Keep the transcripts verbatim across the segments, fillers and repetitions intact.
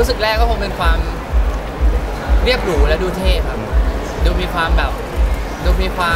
รู้สึกแรกก็คงเป็นความเรียบหรูและดูเท่ครับดูมีความแบบดูมีความ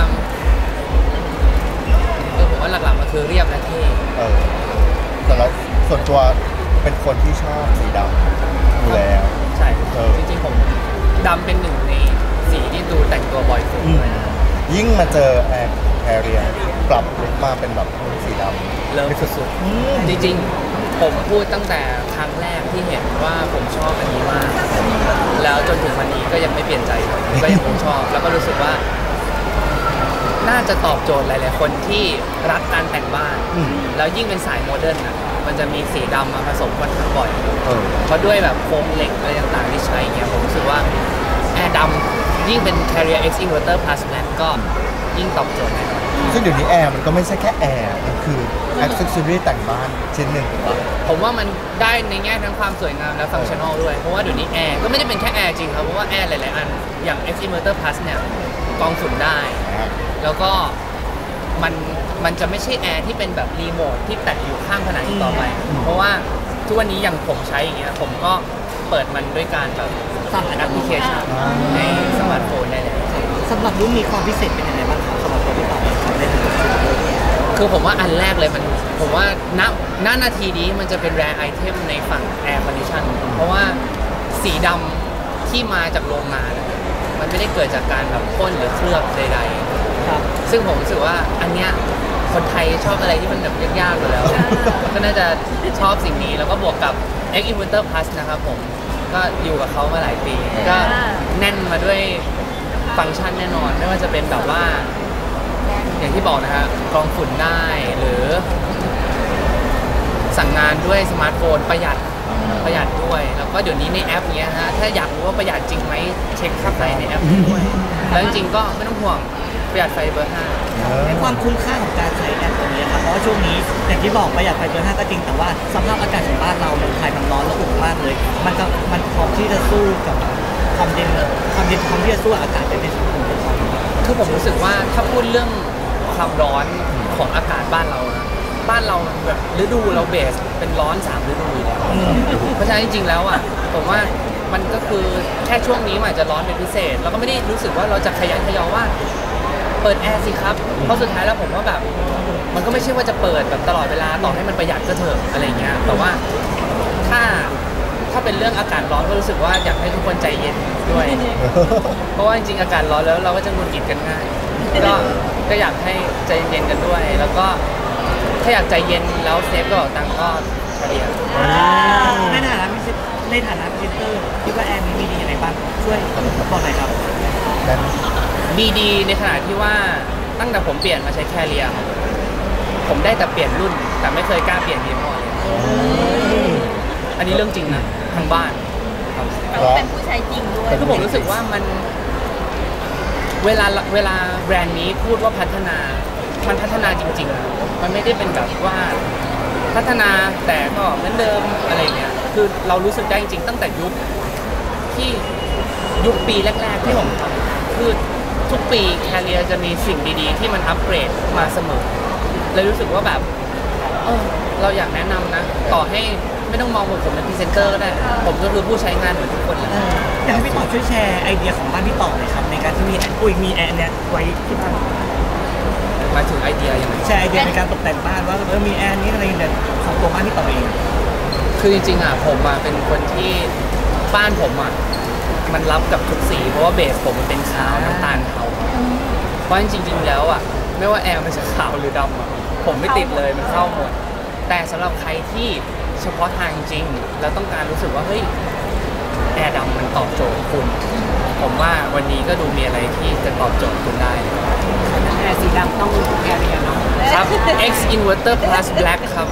เออผมว่าหลักๆมันคือเรียบและเท่เออแต่เราส่วนตัวเป็นคนที่ชอบสีดำอยู่แล้วใช่จริงๆผมดำเป็นหนึ่งในสีที่ดูแต่งตัวบ่อยสุดเลยยิ่งมาเจอแอร์แอเรียปรับลุคมาเป็นแบบสีดำเลิฟสุดๆจริงๆผมพูดตั้งแต่ครั้งแรกที่เห็นว่าผมชอบอันนี้มากแล้วจนถึงวันนี้ก็ยังไม่เปลี่ยนใจก็ยังคงชอบแล้วก็รู้สึกว่าน่าจะตอบโจทย์หลายๆคนที่รักการแต่งบ้านแล้วยิ่งเป็นสายโมเดิร์นอ่ะมันจะมีสีดำมาผสมกันทั้งบ่อยเพราะด้วยแบบโครงเหล็กอะไรต่างๆที่ใช้เงี้ยผมรู้สึกว่าแอร์ดำยิ่งเป็น Carrier X Inverter Plus Black ก็ยิ่งตอบโจทย์นะครับซึ่งเดี๋ยวนี้แอร์มันก็ไม่ใช่แค่แอร์มันคือแอคเซสซอรี่แต่งบ้านชิ้นหนึ่งถูกปะผมว่ามันได้ในแง่ทั้งความสวยงามและฟังก์ชันอลด้วยเพราะว่าเดี๋ยวนี้แอร์ก็ไม่ได้เป็นแค่แอร์จริงครับเพราะว่าแอร์หลายๆอันอย่าง X Inverter Plus เนี่ยกรองฝุ่นได้แล้วก็มันมันจะไม่ใช่แอร์ที่เป็นแบบรีโมทที่แตะอยู่ข้างผนังต่อไปเพราะว่าทุกวันนี้อย่างผมใช้อย่างเงี้ยผมก็เปิดมันด้วยการแบบสั่งแอปพลิเคชันในสมาร์ทโฟนได้เลยสำหรับรุ่นมีความพิเศษเป็นยังไงบ้างครับสำหรับตัวพี่ต่อทำได้ถึงคือผมว่าอันแรกเลยมันผมว่าณณนาทีนี้มันจะเป็นแรร์ไอเทมในฝั่งแอร์คอนดิชันเพราะว่าสีดำที่มาจากโรงงานมันไม่ได้เกิดจากการแบบพ่นหรือเคลือบใดๆครับซึ่งผมรู้สึกว่าอันเนี้ยคนไทยชอบอะไรที่มันแบบยากๆอยู่แล้วก็น่าจะชอบสิ่งนี้แล้วก็บวกกับ X Inverter Plus นะครับผมก็อยู่กับเขามาหลายปีก็แน่นมาด้วยฟังก์ชันแน่นอนไม่ว่าจะเป็นแบบว่าอย่างที่บอกนะฮะกรองฝุ่นได้หรือสั่งงานด้วยสมาร์ทโฟนประหยัดประหยัดด้วยแล้วก็เดี๋ยวนี้ในแอปเนี้ยฮะถ้าอยากรู้ว่าประหยัดจริงไหมเช็คค่าไฟในแอปด้วยแล้วจริงๆก็ไม่ต้องห่วงประหยัดไฟเบอร์ห้าในความคุ้มค่าของการใช้แอปตัวนี้ครับเพราะว่าช่วงนี้อย่างที่บอกประหยัดไฟเบอร์ห้าก็จริงแต่ว่าสภาพอากาศของบ้านเราเมืองไทยมันร้อนและอุ่นมากเลยมันก็มันพร้อมที่จะสู้กับความเย็นความเย็นพร้อมที่จะสู้อากาศได้เป็นคือผมรู้สึกว่าถ้าพูดเรื่องความร้อนของอากาศบ้านเรานะบ้านเราแบบฤดูเราเบสเป็นร้อนสามฤดูอยู่แล้วเพราะฉะนั้นจริงๆแล้วอ่ะผมว่ามันก็คือแค่ช่วงนี้มันอาจจะร้อนเป็นพิเศษเราก็ไม่ได้รู้สึกว่าเราจะขยันขยอว่าเปิดแอร์สิครับเพราะสุดท้ายแล้วผมว่าแบบมันก็ไม่ใช่ว่าจะเปิดแบบตลอดเวลาต่อให้มันประหยัดก็เถอะอะไรเงี้ยแต่ว่าถ้าถ้าเป็นเรื่องอากาศร้อนก็รู้สึกว่าอยากให้ทุกคนใจเย็นด้วยเพราะว่าจริงๆอากาศร้อนแล้วเราก็จะหงุดหงิดกันง่ายก็ก็อยากให้ใจเย็นกันด้วยแล้วก็ถ้าอยากใจเย็นแล้วเซฟกระเป๋าตังค์ก็เฉลี่ยในฐานะในฐานะพรีเซนเตอร์คิดว่าแอร์มีดีอะไรบ้างช่วยบอกหน่อยครับดีดีในขณะที่ว่าตั้งแต่ผมเปลี่ยนมาใช้แคเรียผมได้แต่เปลี่ยนรุ่นแต่ไม่เคยกล้าเปลี่ยนยี่ห้อเลยอันนี้เรื่องจริงนะทางบ้านเป็นผู้ใช้จริงด้วยคือผมรู้สึกว่ามันเวลาเวลาแบรนด์นี้พูดว่าพัฒนามันพัฒนาจริงๆมันไม่ได้เป็นแบบว่าพัฒนาแต่ก็เหมือนเดิมอะไรเงี้ยคือเรารู้สึกได้จริงๆตั้งแต่ยุคที่ยุคปีแรกๆที่ผมทำคือทุกปีแคเรียจะมีสิ่งดีๆที่มันอัปเกรดมาเสมอเลยรู้สึกว่าแบบเออเราอยากแนะนำนะต่อให้ไม่ต้องมองผมผมเป็นพรีเซนเตอร์ก็ได้ผมก็คือผู้ใช้งานเหมือนทุกคนเลยอยากให้พี่ต่อช่วยแชร์ไอเดียของบ้านพี่ต่อหน่อยครับในการที่มีอุ้ยมีแอร์เนี่ยไว้ที่บ้านหมายถึงไอเดียยังไงแชร์ไอเดียในการตกแต่งบ้านว่าเออมีแอร์นี้อะไรเนี่ยของตัวบ้านพี่ต่อเองคือจริงๆอ่ะผมอ่ะเป็นคนที่บ้านผมอ่ะมันรับกับทุกสีเพราะว่าเบสผมมันเป็นขาวน้ำตาลเทาเพราะจริงๆแล้วอ่ะไม่ว่าแอร์มันจะขาวหรือดำอ่ะผมไม่ติดเลยมันเข้าหมดแต่สำหรับใครที่เฉพาะทางจริงแล้วต้องการรู้สึกว่าเฮ้ยแอร์ดำมันตอบโจทย์คุณผมว่าวันนี้ก็ดูมีอะไรที่จะตอบโจทย์คุณได้แอร์สีดำต้องแอร์เรียนเนาะครับ X Inverter Plus Black ครับ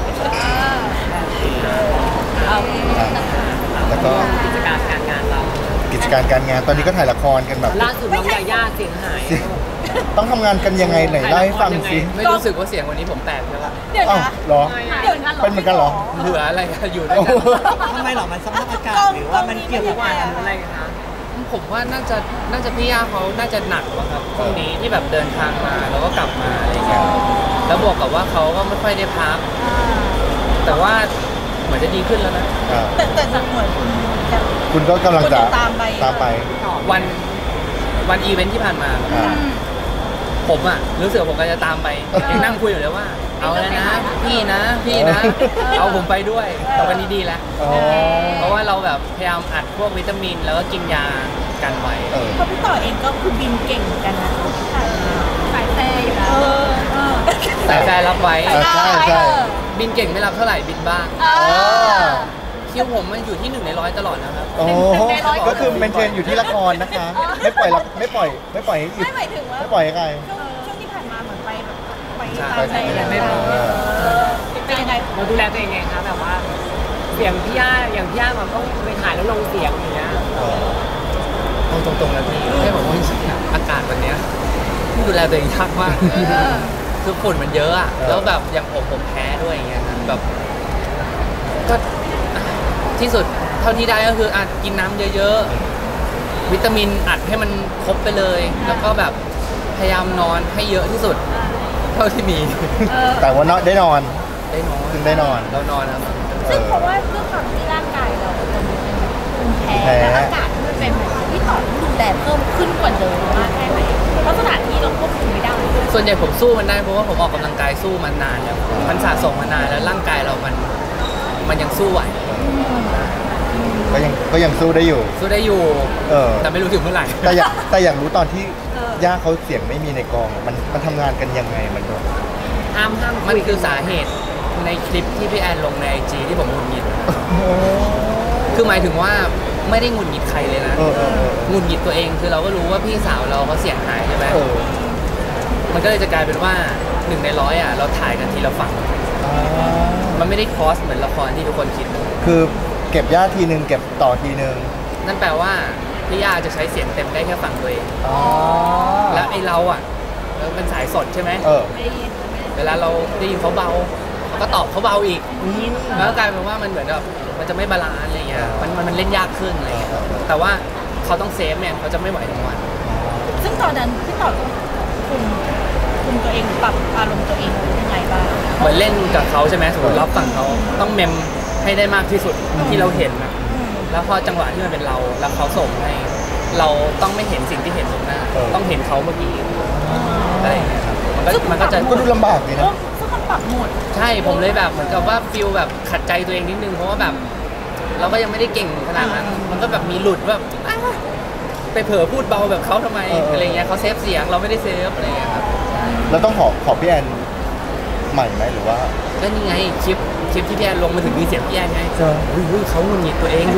แล้วก็กิจการการงานเรากิจการการงานตอนนี้ก็ถ่ายละครกันแบบล่าสุดน้องยาย่าเสียงหายต้องทำงานกันยังไงไหนเล่าให้ฟังสิไม่รู้สึกว่าเสียงวันนี้ผมแปลกใช่ปะเดี๋ยวนะหรอเป็นเหมือนกันหรอเหลืออะไรอยู่ด้วยกันทำไมหรอมันสภาพอากาศหรือว่ามันเกี่ยวกับอะไรคะผมว่าน่าจะน่าจะพี่ย่าเขาน่าจะหนักว่ะครับช่วงนี้ที่แบบเดินทางมาแล้วก็กลับมาอะไรอย่างเงี้ยแล้วบวกกับว่าเขาก็ไม่ค่อยได้พักแต่ว่าเหมือนจะดีขึ้นแล้วนะอ่าแต่แต่จากเหมือนคุณจะคุณก็กำลังจะคุณจะตามไปตามไปวันวันอีเวนท์ที่ผ่านมาอ่าผมอะรู้สึกว่าผมก็จะตามไปยังนั่งคุยอยู่เลยว่า เอาแล้วนะ พี่นะพี่นะ เอาผมไปด้วยแต่วันนี้ดีแล้วอ๋อเพราะว่าเราแบบพยายามอัดพวกวิตามิน แล้วก็กินยากันไว้เออเพราะพี่ต่อเองก็คือบินเก่งเหมือนกันนะที่ผ่านมาสายแฟอยู่แล้วเออเออแต่แฟนรับไว้อ่าใช่ใช่บินเก่งไม่รับเท่าไหร่บินบ้างเออคิวผมมันอยู่ที่หนึ่งในร้อยตลอดนะครับโอ้ก็คือเมนเทนอยู่ที่ละครนะคะ ไม่ปล่อยละไม่ปล่อยไม่ปล่อยให้หยุดไม่หมายถึงว่าไม่ปล่อยให้ใครช่วงช่วงที่ผ่านมาเหมือนไปแบบไปใช่ตามใจไปไม่พอเป็นยังไงเราดูแลตัวเองไงคะแบบว่าเสียงพี่ย่าอย่างพี่ย่ามันต้องไปถ่ายแล้วลงเสียงอย่างเงี้ยเอาตรงๆนะพี่ให้บอกว่าจริงๆอะอากาศวันเนี้ยดูแลตัวเองยากมากคือฝุ่นมันเยอะอะเออแล้วแบบอย่างผมผมแพ้ด้วยอย่างเงี้ยนะแบบก็ที่สุดเท่าที่ได้ก็คืออ่ะกินน้ำเยอะๆวิตามินอัดให้มันครบไปเลย แล้วก็แบบพยายามนอนให้เยอะที่สุด เท่าที่มีแต่ว่านอนได้นอนได้นอนถึงได้นอนเรานอนครับเอซึ่งอเพราะว่าด้วยความที่ร่างกายเราเป็นภูมิแพ้แพ้และอากาศที่มันเป็นแบบที่ต่อดูแลเพิ่มขึ้นกว่าเดิมมากแค่ไหนเพราะสถานที่เราควบคุมไม่ได้ส่วนใหญ่ผมสู้มันได้เพราะว่าผมออกกำลังกายสู้มันนานแล้วมันสะสมมานานแล้วร่างกายเรามันมันยังสู้ไหวก็ยังก็ยังสู้ได้อยู่สู้ได้อยู่เออแต่ไม่รู้ถึงเมื่อไหร่แต่อยากแต่อยากรู้ตอนที่ย่าเขาเสียงไม่มีในกอง มันมันทำงานกันยังไงมันโดนห้ามห้ามมันคือสาเหตุในคลิปที่พี่แอนลงในไอจีที่ผมหงุดหงิดคือหมายถึงว่าไม่ได้หงุดหงิดใครเลยนะเออเออเออหงุดหงิดตัวเองคือเราก็รู้ว่าพี่สาวเราเขาเสียงหายใช่ไหมเออมันก็เลยจะกลายเป็นว่าหนึ่งในร้อยอ่ะเราถ่ายกันทีละฝั่งอ่ามันไม่ได้คอสเหมือนละครที่ทุกคนคิดคือเก็บย่าทีนึงเก็บต่อทีนึงนั่นแปลว่าพี่ย่าจะใช้เสียงเต็มได้แค่ฝั่งตัวเองอ๋อแล้วไอ้เราอ่ะเราเป็นสายสดใช่ไหมเออเวลาเราได้ยินเขาเบาเราก็ตอบเขาเบาอีก แล้วก็กลายเป็นว่ามันเหมือนแบบมันจะไม่บาลานซ์อะไรเงี้ย มันมันมันเล่นยากขึ้นอะไรเงี้ย แต่ว่าเขาต้องเซฟเนี่ยเขาจะไม่ไหวทั้งวันซึ่งตอนนั้นพี่ต่อต้องคุมคุมตัวเองปรับอารมณ์ตัวเองยังไงบ้างเหมือนเล่นกับเขาใช่ไหมสมมติรับฝั่งเขาต้องเมมให้ได้มากที่สุดที่เราเห็นนะแล้วพอจังหวะที่มันเป็นเราแล้วเขาส่งให้ เราต้องไม่เห็นสิ่งที่เห็นตรงหน้าเออต้องเห็นเขาเมื่อกี้อะไรอย่างเงี้ยครับมันก็มันก็จะก็ดูลำบากดีนะซึ่งมันปรับโหมดใช่ผมเลยแบบเหมือนกับว่าฟิลแบบขัดใจตัวเองนิดนึงเพราะว่าแบบ เราก็ยังไม่ได้เก่งขนาดนั้น มันก็แบบมีหลุดแบบอ้าวไปเผลอพูดเบาแบบเขาทำไมเออเออออะไรเงี้ยเขาเซฟเสียงเราไม่ได้เซฟอะไรเงี้ยครับแล้วต้องขอขอพี่แอนใหม่ไหมหรือว่าก็นี่ไงคลิปคลิปที่พี่แอนลงมาถึงมีเสียงพี่แอนไงใช่อุ้ยอุ้ยเขาหงุดหงิดตัวเองอยู่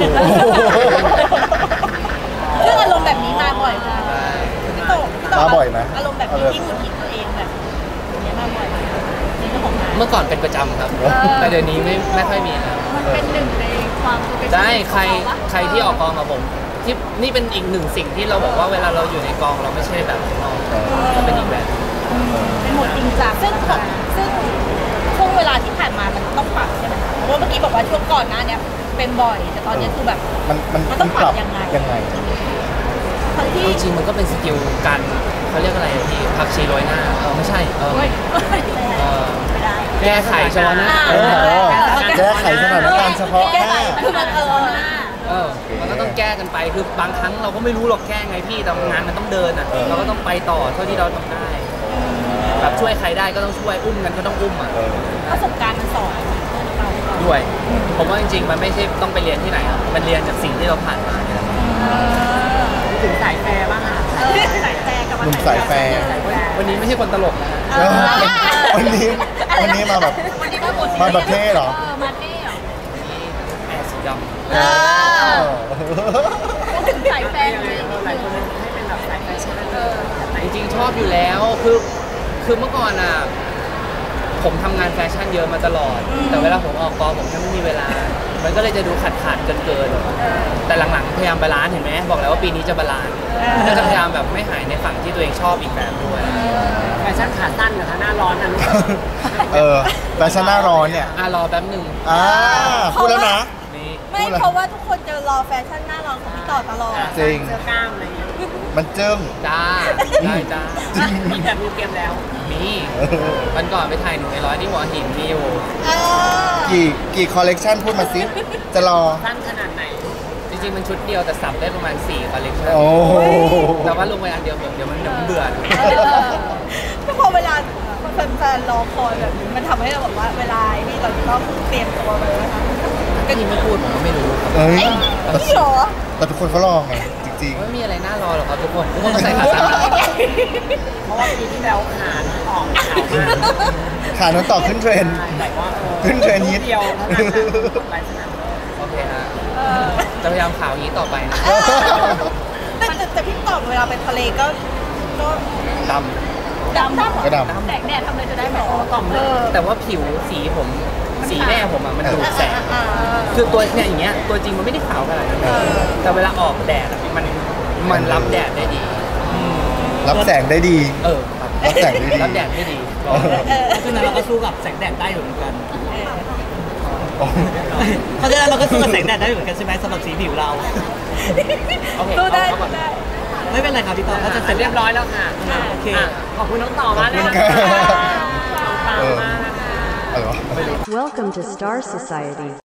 ซึ่งอารมณ์แบบนี้มาบ่อยมากพี่โตพี่โตมาบ่อยไหมอารมณ์แบบนี้ที่หงุดหงิดตัวเองแบบอย่างเงี้ยมาบ่อยไหมในเรื่องของงานเมื่อก่อนเป็นประจำครับเออแต่เดี๋ยวนี้ไม่ไม่ค่อยมีแล้วมันเป็นหนึ่งในความเป็นได้ใครใครที่ออกกองกับผมที่นี่เป็นอีกหนึ่งสิ่งที่เราบอกว่าเวลาเราอยู่ในกองเราไม่ใช่แบบข้างนอกเราเป็นอีกแบบเป็นหมดจริงจังซึ่งของซึ่งช่วงเวลาที่ผ่านมามันต้องปรับใช่ไหมคะเพราะว่าเมื่อกี้บอกว่าช่วงก่อนหน้าเนี้ยเป็นบ่อยแต่ตอนเนี้ยคือแบบมันมันมันต้องปรับยังไงยังไงทั้งที่จริงๆมันก็เป็นสกิลการเขาเรียกอะไรอะพี่ผักชีโรยหน้าเออไม่ใช่เออโอ้ยเออไม่ได้แก้ไขเฉพาะหน้าเออเออแก้ไขสถานการณ์เฉพาะหน้าคือมันเออเออมันก็ต้องแก้กันไปคือบางครั้งเราก็ไม่รู้หรอกแก้ไงพี่แต่งานมันต้องเดินอ่ะเออเราก็ต้องไปต่อเท่าที่เราทำได้แบบช่วยใครได้ก็ต้องช่วยอุ้มกันก็ต้องอุ้มอ่ะเออประสบการณ์มันสอนเราด้วย ผมว่าจริงๆมันไม่ใช่ต้องไปเรียนที่ไหนครับมันเรียนจากสิ่งที่เราผ่านมาเนี่ยแหละถึงสายแฟร์บ้างค่ะเออสายแฟร์กับหนุ่มสายแฟร์วันนี้ไม่ใช่คนตลกนะฮะเออวันนี้วันนี้มาแบบวันนี้มาหมดมาแบบเท่เหรอเออมาเท่เหรอนี่แอร์สีดเออเออถึงสายแฟร์เลยหลายคนให้เป็นแบบสายแฟชั่นำจริงๆชอบอยู่แล้วคือคือเมื่อก่อนอ่ะผมทำงานแฟชั่นเยอะมาตลอด แต่เวลาผมออกกองผมแค่ไม่มีเวลา มันก็เลยจะดูขาดขาดเกินเกินๆแต่หลังๆพยายามบาลานซ์เห็นไหมบอกแล้วว่าปีนี้จะบาลานซ์ก็จะพยายามแบบไม่หายในฝั่งที่ตัวเองชอบอีกแบบด้วยแฟชั่นขาสั้นนะคะหน้าร้อนนะลูกเออแฟชั่นหน้าร้อนเนี่ยอ่ะรอแป๊บหนึ่งอ่าพูดแล้วนะนี่ไม่เพราะว่าทุกคนจะรอแฟชั่นหน้าร้อนของพี่ต่อตลอดจริงเสื้อกล้ามอะไรอย่างเงี้ยมมันเจิ้งจ้าได้จ้ามีแบบมีเกมแล้วมีวันก่อนไปถ่ายหนูในร้อยที่หัวหินมีอยู่เออกี่กี่คอลเลกชันพูดมาสิจะรอสั้นขนาดไหนจริงๆมันชุดเดียวแต่สับได้ประมาณสี่คอลเลคชันโอ้โหแต่ว่าลงไปอันเดียวเถอะเดี๋ยวมันเดี๋ยวมันเบื่อเออก็พอเวลาแฟนๆรอคอยแบบนี้มันทำให้เราแบบว่าเวลานี่เราต้องเตรียมตัวไปเลยนะคะก็ยิ่งไม่พูดผมก็ไม่รู้ครับเอ้ยเอ้ยจริงเหรอแต่ทุกคนเขารอไงจริงไม่มีอะไรน่ารอหรอกครับทุกคนทุกคนก็ใส่ขาสั้นเพราะว่าปีที่แล้วขานออกขาวมากๆขาโนนต่อขึ้นเทรนด์แต่ว่าเออขึ้นเทรนด์ฮิตเดียวเท่านั้นนะหลายสนามโอเคฮะเออจะพยายามข่าวอย่างนี้ต่อไปนะแต่แต่แต่พี่ตอบเวลาไปทะเลก็ก็ดดำก็ดแสงแดดทำอะไรจะได้ไหมกล่อมเลยำแต่ว่าผิวสีผมสีแม่ผมอะมันดูดแสงอ่าคือตัวเนี่ยอย่างเงี้ยตัวจริงมันไม่ได้ขาวขนาดนั้นแต่เวลาออกแดดอะมันมันรับแดดได้ดีำรับแสงได้ดีเออครับรับแสงได้ดีรับแดดไม่ดีเออเออเพราะฉะนั้นเราก็สู้กับแสงแดดได้อยู่เหมือนกันโอ้เพราะฉะนั้นเราก็สู้กับแสงแดดได้เหมือนกันใช่ไหมสำหรับสีผิวเราโอเคสู้ได้เอาก่อนสู้ได้ไม่เป็นไรครับพี่ต่อก็จะเสเสร็ร็จจเรีเรียยบบ ร้ร้ออย ยแล้วค่ะอ่ะโอเคอ่ะขอบคุณน้องต่อมากเลยขอบค่ะคุณครับน้องต่อมากนะคะอะไรวะ Welcome to Star Society.